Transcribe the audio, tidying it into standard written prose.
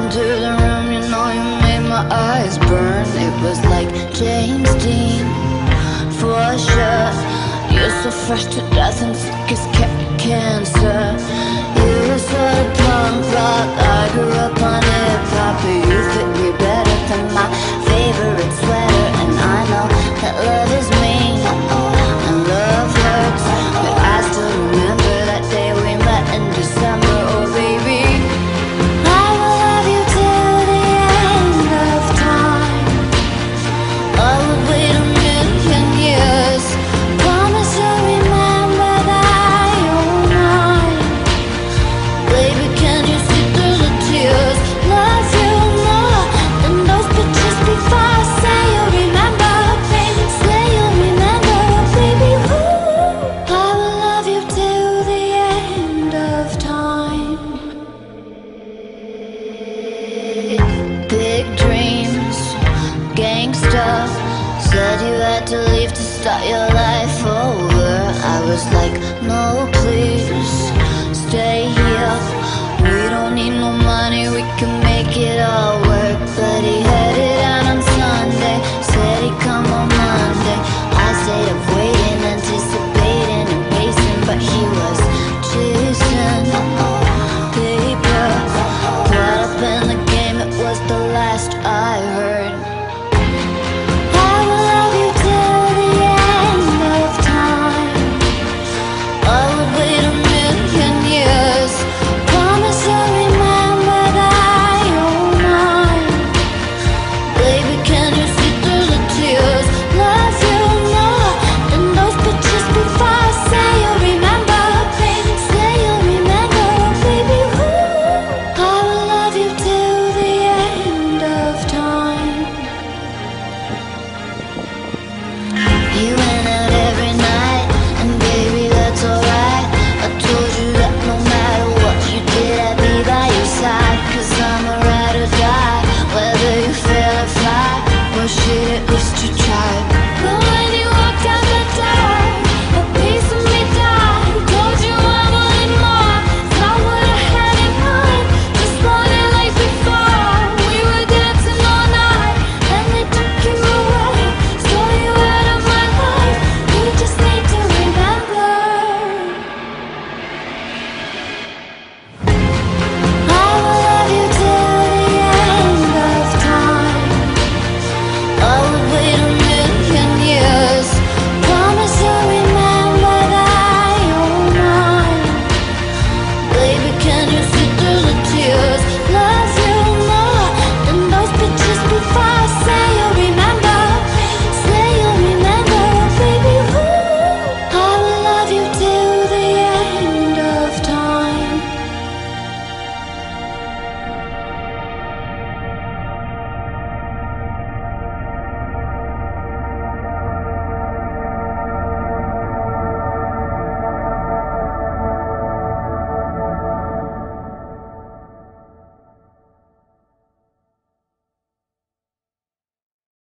into the room, you know you made my eyes burn. It was like James Dean, for sure. You're so fresh to death and sick as cancer. You were sort of punk rock, I grew up on hip-hop, but you fit me better than my favorite sweater. And I know that love is mean, and love hurts, but I still remember that day we met in December. Oh baby, I will love you till the end of time. I would wait a million years. Promise you'll remember that you're mine. Baby, can you see through the tears? Love you more than those pictures before. Say you'll remember, baby. Say you'll remember, baby. Ooh, I will love you till the end of time. Big dreams, gangsta. Said you had to leave to start your life over. I was like, no